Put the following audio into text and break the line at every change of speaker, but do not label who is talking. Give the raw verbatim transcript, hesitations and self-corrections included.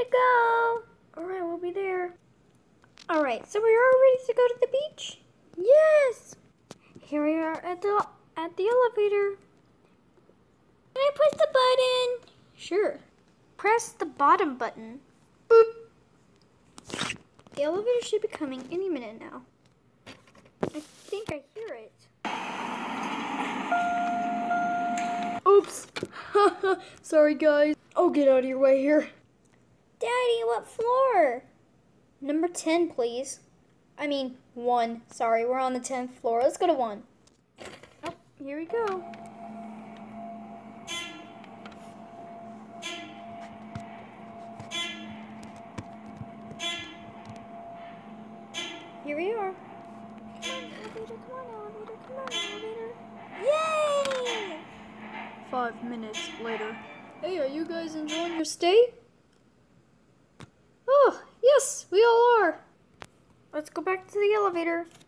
to go. Alright, we'll be there. Alright, so we are ready to go to the beach? Yes! Here we are at the at the elevator. Can I push the button? Sure. Press the bottom button. Boop. The elevator should be coming any minute now. I think I hear it. Oops. Sorry, guys. I'll get out of your way here. Daddy, what floor? Number ten, please. I mean, one. Sorry, we're on the tenth floor. Let's go to one. Oh, here we go. Here we are. Come on, elevator, come on, elevator, come on, elevator. Yay! Five minutes later. Hey, are you guys enjoying your stay? Oh, yes, we all are. Let's go back to the elevator.